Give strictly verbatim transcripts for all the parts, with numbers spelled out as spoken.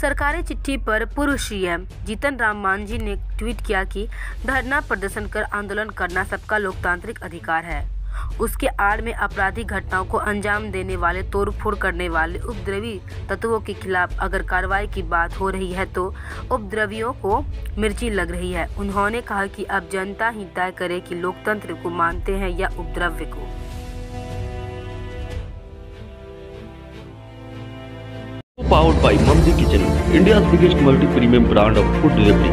सरकारी चिट्ठी पर पूर्व सीएम जीतन राम मांझी ने ट्वीट किया कि धरना प्रदर्शन कर आंदोलन करना सबका लोकतांत्रिक अधिकार है। उसके आड़ में आपराधिक घटनाओं को अंजाम देने वाले, तोड़फोड़ करने वाले उपद्रवी तत्वों के खिलाफ अगर कार्रवाई की बात हो रही है तो उपद्रवियों को मिर्ची लग रही है। उन्होंने कहा कि अब जनता ही तय करे कि लोकतंत्र को मानते हैं या उपद्रव को। Powered by Mamdi Kitchen, India's biggest multi-premium brand of food delivery.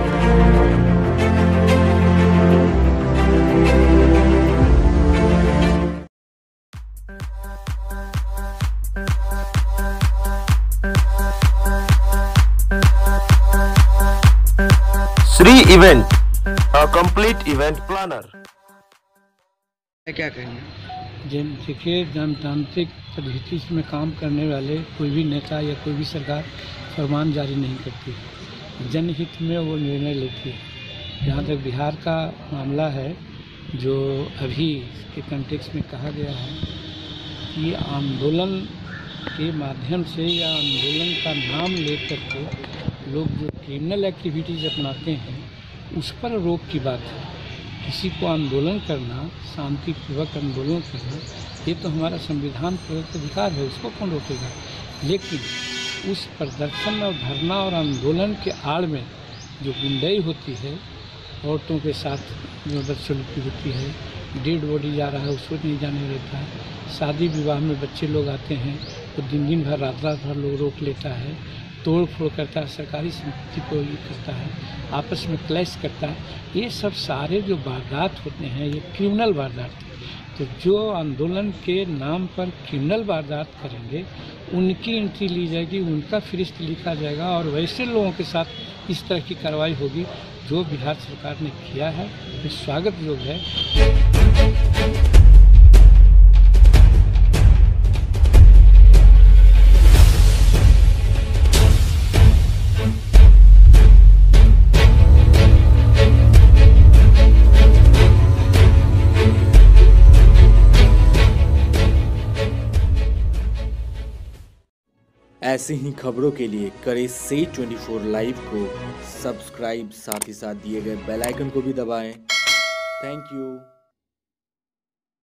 Sri Event, a complete event planner. क्या कहेंगे? जन देखिए, जनतांत्रिक पद्धति में काम करने वाले कोई भी नेता या कोई भी सरकार फरमान जारी नहीं करती, जनहित में वो निर्णय लेती है। जहाँ तक बिहार का मामला है, जो अभी के कंटेक्स्ट में कहा गया है कि आंदोलन के माध्यम से या आंदोलन का नाम लेकर के लोग जो क्रिमिनल एक्टिविटीज़ अपनाते हैं उस पर रोक की बात है। किसी को आंदोलन करना, शांतिपूर्वक आंदोलन करना, ये तो हमारा संविधान प्रदत्त अधिकार है, उसको कौन रोकेगा। लेकिन उस प्रदर्शन और धरना और आंदोलन के आड़ में जो गुंडाई होती है, औरतों के साथ जो बदसलूकी होती है, डेड बॉडी जा रहा है उसको नहीं जाने देता है, शादी विवाह में बच्चे लोग आते हैं तो दिन दिन भर रात रात भर लोग रोक लेता है, तोड़ फोड़ करता है, सरकारी संपत्ति को ये करता है, आपस में क्लैश करता है। ये सब सारे जो वारदात होते हैं ये क्रिमिनल वारदात हैं। तो जो आंदोलन के नाम पर क्रिमिनल वारदात करेंगे उनकी एंट्री ली जाएगी, उनका फहरिस्त लिखा जाएगा और वैसे लोगों के साथ इस तरह की कार्रवाई होगी। जो बिहार सरकार ने किया है वो स्वागत योग्य है। ऐसी ही खबरों के लिए करें से ट्वेंटी फोर लाइव को सब्सक्राइब, साथ ही साथ दिए गए बेल आइकन को भी दबाएं। Thank you.